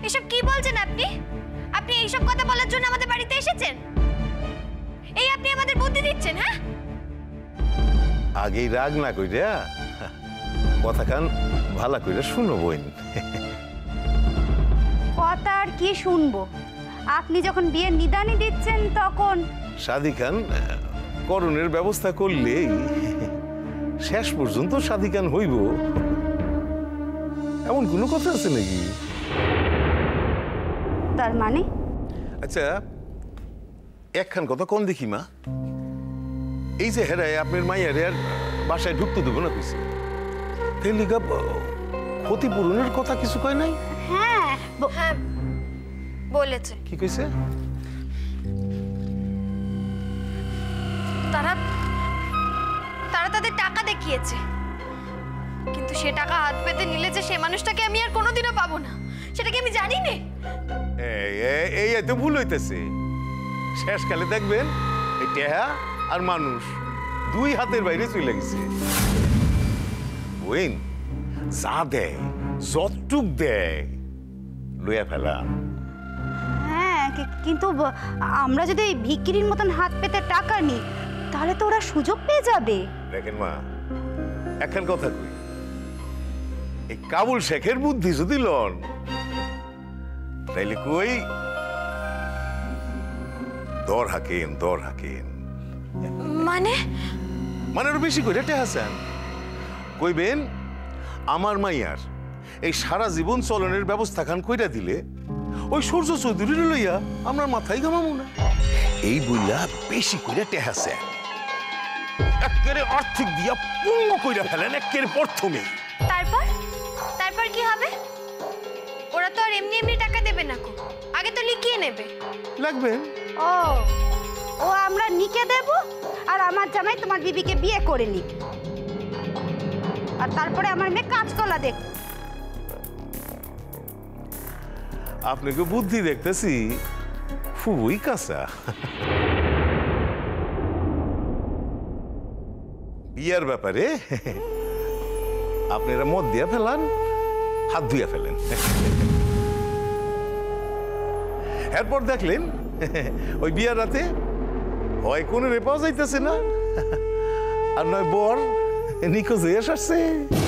এসব কি বলছেন আপনি? আপনি এইসব কথা বলার জন্য আমাদের বাড়িতে এসেছেন? এই আপনি আমাদের বুদ্ধি দিচ্ছেন? হ্যাঁ, আগেই রাগ না কইরা কথা কান ভালো কইরা শুনো বোন। কথা আর কি শুনবো? আপনি যখন বিয়ের নিদানি দিচ্ছেন তখন শাদি খান করণের ব্যবস্থা করলেই শেষ পর্যন্ত শাদি খান হইব, এমন কোনো কথা আছে নাকি? তার মানে আচ্ছা, একখান কথা কোন দেখি মা, এই যে হেরায় আপনার মাইয়ারে আর বাসায় ঢুকতে দেবো না কইছে, তেলিকা ক্ষতিপূরণের কথা কিছু কয় নাই? হ্যাঁ হ্যাঁ বলেছে। কি কইছে? তারা তারা তাদের টাকা দেখিয়েছে, কিন্তু সে টাকা হাত পেতে নিলে যে সে মানুষটাকে আমি আর কোনোদিনও পাবো না, সেটা কি আমি জানি না? এই এত ভুল হইতেছে। শেষকালে দেখবেন এই টেহা আর মানুষ দুই হাতের বাইরে চলে গেছে। ওইন যা দেয়, যতটুক দেয় লইয়া ফেলা। হ্যাঁ কিন্তু আমরা যদি ভিকিরির মতন হাত পেতে টাকা নিই তাহলে তো ওরা সুযোগ পেয়ে যাবে। দেখেন মা, একখান কথা কই, এই কাবুল শেখের বুদ্ধি যদি লন তাইলে কই দর হাকেন মানে আরো বেশি করে টেহাসান কইবেন আমার মাইয়ার এই সারা জীবন চলনের ব্যবস্থা খান কইরা দিলে ওই সূর্য চৌধুরীর লইয়া আমরা মাথায় ঘামাবো না, এই বইলা বেশি করে টেহাসেন একেবারে আর্থিক দিয়া পূর্ণ কইরা ফেলেন একেবারে প্রথমে। তারপর তারপর কি হবে? ওরা তো আর এমনি এমনি টাকা দেবে না, আগে তো লিখিয়ে নেবে। লাগবেন ও ও আমরা নিকে দেব আর আমার জামাই তোমার বিবিকে বিয়ে করে নিক, আর তারপরে আমার মেয়ে কাজকলা দেখ। আপনাকে বুদ্ধি দেখতেছি খুবই কাঁচা। বিয়ার ব্যাপারে আপনারা মদ দিয়া ফেলান, হাত ধুইয়া ফেলেন, এরপর দেখলেন ওই বিয়ার রাতে হয় কোনো রে পাওয়া যাইতেছে না, আর নয় বর নিখোঁজ হয়ে আসছে।